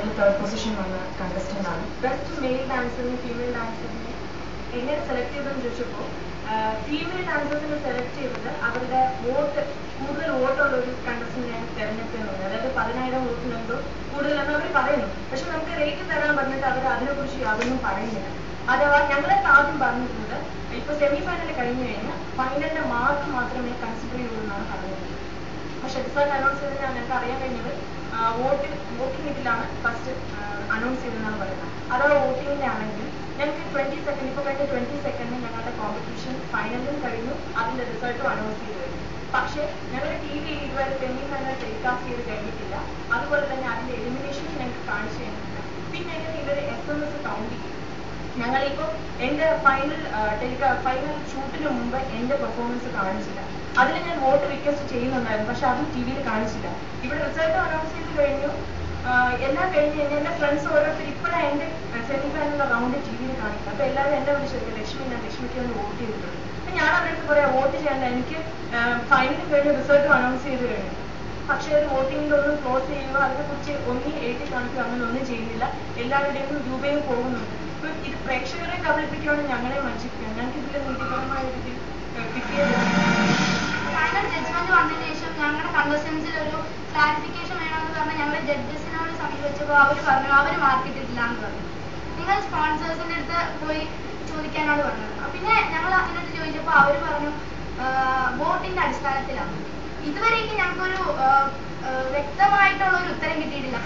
അതിൽ third position വന്ന contestant ആണ്. ബെസ്റ്റ് മെയിൽ ഡാൻസറിന് ഫീമെയിൽ ഡാൻസറിനെ എങ്ങനെ സെലക്ട് ചെയ്തെന്ന് ചോദിച്ചപ്പോൾ ഫീമെയിൽ ഡാൻസേഴ്സിനെ സെലക്ട് ചെയ്തത് അവരുടെ വോട്ട് കൂടുതൽ വോട്ടുള്ള ഒരു കണ്ടസ്റ്റന്റിനെ തിരഞ്ഞെടുക്കുന്നത്. അതായത് 10,000 വോട്ടിനെന്തോ കൂടുതലെന്ന് അവർ പറയുന്നു. പക്ഷെ നമുക്ക് റേറ്റ് തരാൻ പറഞ്ഞിട്ട് അവർ അതിനെക്കുറിച്ച് യാതൊന്നും പറയുന്നില്ല. അഥവാ ഞങ്ങളൊക്കെ ആദ്യം പറഞ്ഞിട്ടുണ്ട് ഇപ്പൊ സെമി ഫൈനൽ കഴിഞ്ഞു കഴിഞ്ഞാൽ ഫൈനലിന്റെ മാർക്ക് മാത്രമേ കൺസിഡർ ചെയ്യൂ എന്നാണ് പറഞ്ഞത്. പക്ഷെ റിസൾട്ട് അനൗൺസ് ചെയ്ത് ഞങ്ങൾക്ക് അറിയാൻ കഴിഞ്ഞത് വോട്ടിംഗ് ഇതിലാണ് ഫസ്റ്റ് അനൗൺസ് ചെയ്തെന്നാണ് പറയുന്നത്. അഥവാ വോട്ടിങ്ങിന്റെ ആണെങ്കിൽ ഞങ്ങൾക്ക് 20 സെക്കൻഡ് ഇപ്പോൾ കഴിഞ്ഞ 20 സെക്കൻഡിൽ ഞങ്ങളുടെ കോമ്പറ്റീഷൻ ഫൈനലും കഴിഞ്ഞു, അതിന്റെ റിസൾട്ടും അനൗൺസ് ചെയ്ത് കഴിഞ്ഞു. പക്ഷേ ഞങ്ങളുടെ TV ഇതുവരെ സെമി ഫൈനൽ ടെലികാസ്റ്റ് ചെയ്ത് കഴിഞ്ഞിട്ടില്ല. അതുപോലെ തന്നെ അതിന്റെ എലിമിനേഷൻ ഞങ്ങൾക്ക് കാണിച്ചു കഴിഞ്ഞിട്ടില്ല. പിന്നെ എങ്ങനെ ഇവർ SMS കൗണ്ട് ചെയ്യും? ഞങ്ങളിപ്പോൾ എൻ്റെ ഫൈനൽ ഷൂട്ടിന് മുമ്പ് എൻ്റെ പെർഫോമൻസ് കാണിച്ചില്ല. അതിൽ ഞാൻ വോട്ട് റിക്വസ്റ്റ് ചെയ്യുന്നുണ്ടായിരുന്നു, പക്ഷെ അതും TV യിൽ കാണിച്ചില്ല. ഇവിടെ റിസൾട്ട് അനൗൺസ് ചെയ്ത് കഴിഞ്ഞു, എല്ലാം കഴിഞ്ഞ് കഴിഞ്ഞാൽ എൻ്റെ ഫ്രണ്ട്സ് ഓരോരുത്തർ ഇപ്പോഴാണ് എൻ്റെ സെമി ഫൈനലിന്റെ റൗണ്ട് TV യിൽ കാണിക്കുക. അപ്പോൾ എല്ലാവരും എന്നെ വിളിച്ചത് ലക്ഷ്മിക്ക് ഒന്ന് വോട്ട് ചെയ്തിട്ടുണ്ട്. അപ്പം ഞാൻ അവരുടെ പറയാം വോട്ട് ചെയ്യേണ്ട, എനിക്ക് ഫൈനലും കഴിഞ്ഞ് റിസൾട്ടും അനൗൺസ് ചെയ്ത് കഴിഞ്ഞു. പക്ഷേ ഒരു വോട്ടിങ്ങിലൊന്നും ക്ലോസ് ചെയ്യുമ്പോൾ അതിനെക്കുറിച്ച് ഒന്നും എഴുതി കാണിക്കുക, അങ്ങനെ ഒന്നും ചെയ്യുന്നില്ല. എല്ലാവരുടെയും രൂപയും പോകുന്നുണ്ട്. ഇപ്പം ഇത് പ്രേക്ഷകരെ കബളിപ്പിക്കുകയാണെങ്കിൽ ഞങ്ങളെ വഞ്ചിക്കുക. ഞങ്ങൾക്ക് ഇതിൽ നീതിപരമായ രീതിയിൽ കിട്ടിയത് ഫൈനൽ ജഡ്ജ്മെന്റ് വന്നതിന് ശേഷം ഞങ്ങളുടെ കണ്ടസ്റ്റൻസിൽ ഒരു ക്ലാരിഫിക്കേഷൻ വേണമെന്ന് പറഞ്ഞാൽ ഞങ്ങൾ ജഡ്ജസിനോട് സമീപിച്ചപ്പോൾ അവർ പറഞ്ഞു അവർ മാർക്കിട്ടിട്ടില്ല എന്ന് പറഞ്ഞു. നിങ്ങൾ സ്പോൺസേഴ്സിൻ്റെ അടുത്ത് പോയി ചോദിക്കാനാണ് പറഞ്ഞത്. പിന്നെ ഞങ്ങൾ അതിനടുത്ത് ചോദിച്ചപ്പോൾ അവർ പറഞ്ഞു വോട്ടിന്റെ അടിസ്ഥാനത്തിലാണ്. ഇതുവരെയ്ക്ക് ഞങ്ങൾക്കൊരു വ്യക്തമായിട്ടുള്ള ഒരു ഉത്തരം കിട്ടിയിട്ടില്ല.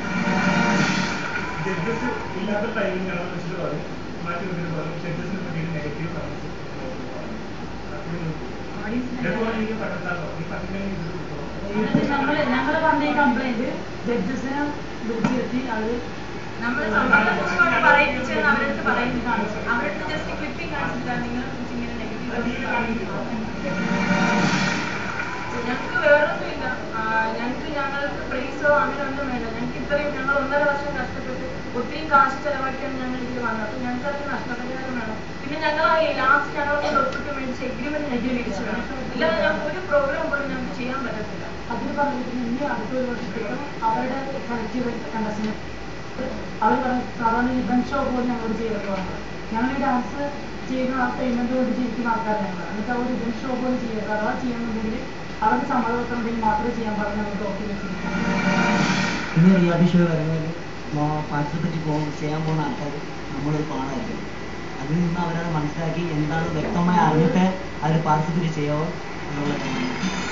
ഞങ്ങൾ പറഞ്ഞ ഈ കംപ്ലൈന്റ് ജഡ്ജസിനെ വിളിച്ചിരുത്തി അത് നമ്മൾ സമ്മതപൂർവ്വമാണ് പറയിപ്പിച്ചതെന്ന് അവരടുത്ത് പറയുന്നതാണ്. അവരടുത്ത് ജസ്റ്റ് ക്ലിപ്പിംഗ് കാണിച്ചിട്ടാണ് നിങ്ങളെ കുറിച്ച് ഇങ്ങനെ നെഗറ്റീവ്. ഞങ്ങൾക്ക് വേറൊന്നുമില്ല, ഞങ്ങൾക്ക് പ്രൈസോ അങ്ങനെ ഒന്നും വേണ്ട. ഞങ്ങൾക്ക് ഇത്രയും ഞങ്ങൾ 1.5 വർഷം കഷ്ടപ്പെട്ട് ഒത്തിരി കാശ് ചെലവാക്കിയാണ് ഞങ്ങൾ ഇതിൽ വന്നത്. അപ്പം ഞങ്ങൾക്ക് അത് നഷ്ടപരിഹാരം വേണം. പിന്നെ ഞങ്ങൾ ലാസ്റ്റ് ഞങ്ങളൊക്കെ ഒപ്പിട്ട് മേടിച്ച് എഗ്രിമെന്റ് ഞങ്ങൾക്ക് തിരിച്ചു വേണം. ഇല്ലാതെ ഞങ്ങൾക്ക് ഒരു പ്രോഗ്രാം പോലും ഞങ്ങൾക്ക് ചെയ്യാൻ പറ്റത്തില്ല. അതിൽ പറഞ്ഞിട്ട് ഇനി അടുത്തൊരു വർഷത്തേക്ക് അവരുടെ സെലക്ട് ചെയ്ത കണ്ടസ്റ്റന്റ് അവർ പറഞ്ഞ സാധാരണ ഇവന്റ് ഷോ പോലെ ഞങ്ങളോട് ചെയ്തത് പറഞ്ഞത്. ഞങ്ങൾ ഈ ഡാൻസ് ചെയ്യുന്ന ആ പേയ്മെന്റ് കൊണ്ട് ജീവിക്കുന്ന ആൾക്കാരാണ് ഞങ്ങൾ. എന്നിട്ട് അവർ ഇവന്റ് ഷോ പോലെ ചെയ്യരുത്, അഥവാ ചെയ്യുന്നുണ്ടെങ്കിൽ അവർക്ക് സമ്മതപത്രം ഉണ്ടെങ്കിൽ മാത്രമേ ചെയ്യാൻ പറഞ്ഞ് നമ്മൾ ഡോക്യുമെന്റ് ചെയ്യും. പിന്നെ റിയാലിറ്റി ഷോ വരുന്നതിൽ പാർട്ടിസിപ്പേറ്റ് ചെയ്യാൻ പോകുന്ന ആൾക്കാർ നമ്മളൊരു പാടായിരിക്കും. അതിൽ നിന്ന് അവരത് മനസ്സിലാക്കി എന്താണ് വ്യക്തമായി അറിഞ്ഞിട്ട് അവർ പാർട്ടിസിപ്പേറ്റ് ചെയ്യാവോ എന്നുള്ളത്.